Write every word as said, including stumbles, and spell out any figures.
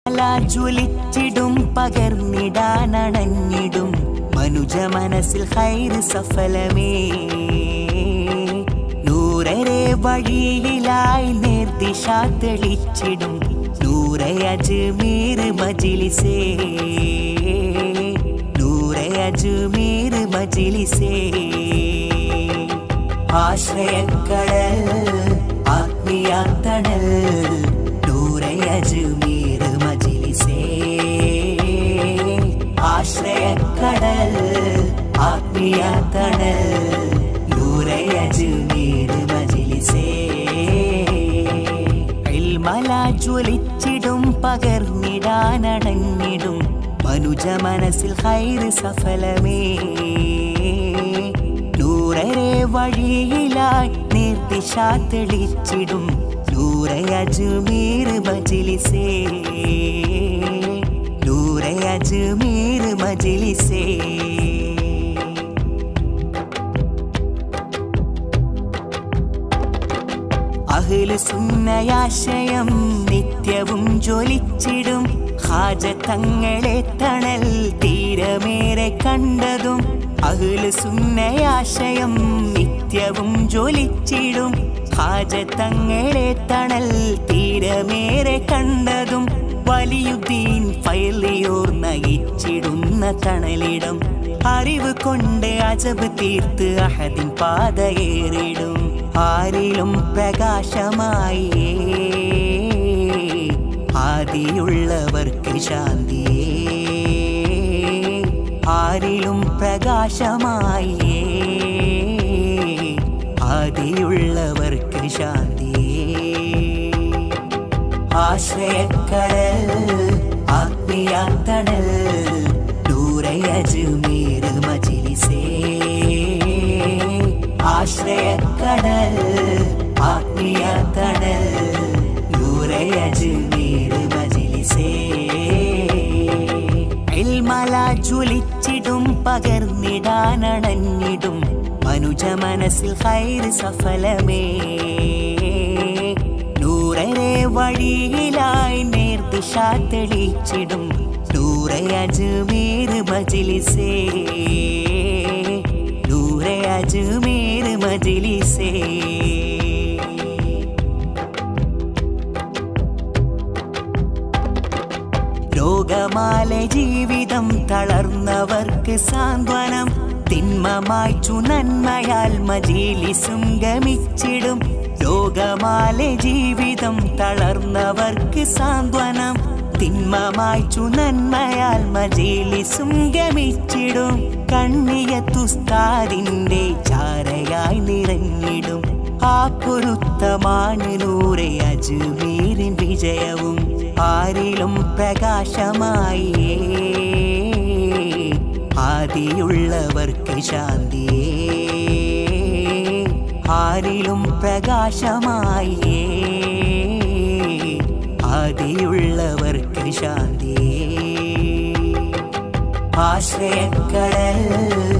ജ്വലിച്ചിടും പകർന്നിടാനണഞ്ഞിടും മനുജ മനസ്സിൽ ഖൈർ സഫലമേ. നൂറരെ വഴിയിലായി നേർദിശ തെളിച്ചിടും നൂറെ അജ്മീർ മജ്ലിസേ, നൂറെ അജ്മീർ മജ്ലിസേ. ആശ്രയക്കടൽ ആത്മീയ തണൽ നൂറെ അജ്മീർ മജ്ലിസേ. ആശ്രയക്കടൽ ആത്മീയ തണൽ നൂറെ അജ്മീർ മജ്ലിസേ. ഇൽമല ജ്വലിച്ചിടും പകർന്നിടാനണഞ്ഞിടും മനുജ മനസ്സിൽ ഖൈർ സഫലമേ. നൂറരെ വഴിയിലായി നേർദിശ തെളിച്ചിടും നൂറെ അജ്മീർ മജ്ലിസേ, നൂറെ അജ്മീർ മജ്ലിസേ. അഹ്ലു സുന്നയാശയം നിത്യവും ജ്വലിച്ചിടും ഖാജ തങ്ങളെ തണൽ തീരമേറെ കണ്ടതും. അഹ്ലു സുന്നയാശയം നിത്യവും ജ്വലിച്ചിടും ഖാജ തങ്ങളെ തണൽ തീരമേറെ കണ്ടതും. വലിയുദ്ദീൻ ഫൈലിയോർ നയിച്ചിടുന്ന തണലിടം അറിവ് കൊണ്ട് അജബ് തീർത്ത് അഹദിൻ പാതയേറിടും. ആരിലും പ്രകാശമായി ആദിയുള്ളവർക്ക് ശാന്തിയേ, ആരിലും പ്രകാശമായി ആദിയുള്ളവർക്ക് ശാന്തിയേ. ആശ്രയക്കടൽ ആത്മീയ തണൽ നൂറെ അജ്മീർ മജ്ലിസേ. ആശ്രയക്കടൽ ആത്മീയ തണൽ നൂറെ അജ്മീർ മജ്ലിസേ. ഇൽമല ജ്വലിച്ചിടും പകർന്നിടാനണഞ്ഞിടും മനുജ മനസ്സിൽ ഖൈർ സഫലമേ. നൂറരെ വഴിയിലായി നേർദിശ തെളിച്ചിടും നൂറെ അജ്മീർ മജ്ലിസേ, നൂറെ അജ്മീർ മജ്ലിസേ. രോഗമാല ജീവിതം തളർന്നവർക്ക് സാന്ത്വനം തിന്മ മായ്ച്ചു നന്മയാൽ മജ്ലിസും ഗമിച്ചിടും. രോഗമാല ജീവിതം തളർന്നവർക്ക് സാന്ത്വനം തിന്മ മായ്ച്ചു നന്മയാൽ മജ്ലിസും ഗമിച്ചിടും. കണ്ണിയത്തുസ്താദിന്റെ ചാരയായി നിറഞ്ഞിടും ആ പൊരുത്തമാണ് നൂറെ അജ്മീരിൻ വിജയവും. ആരിലും പ്രകാശമായി ആദിയുള്ളവർക്ക് ശാന്തിയേ, ആരിലും പ്രകാശമായി ആദിയുള്ളവർക്ക് ശാന്തിയേ. ആശ്രയക്കടൽ